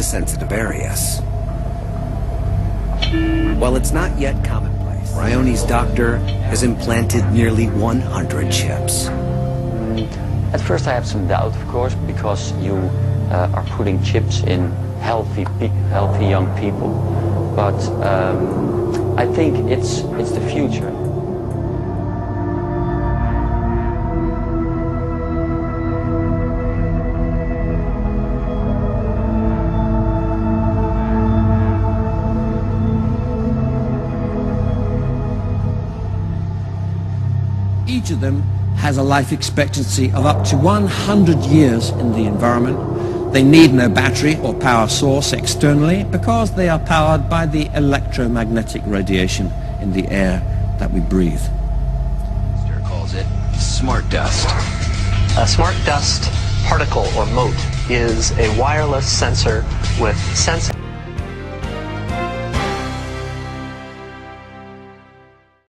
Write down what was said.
sensitive areas. While it's not yet commonplace, Ryone's doctor has implanted nearly 100 chips. At first I have some doubt, of course, because you are putting chips in healthy young people. But I think it's the future. Each of them has a life expectancy of up to 100 years in the environment. They need no battery or power source externally because they are powered by the electromagnetic radiation in the air that we breathe. Stir calls it smart dust. A smart dust particle or mote is a wireless sensor with sensing.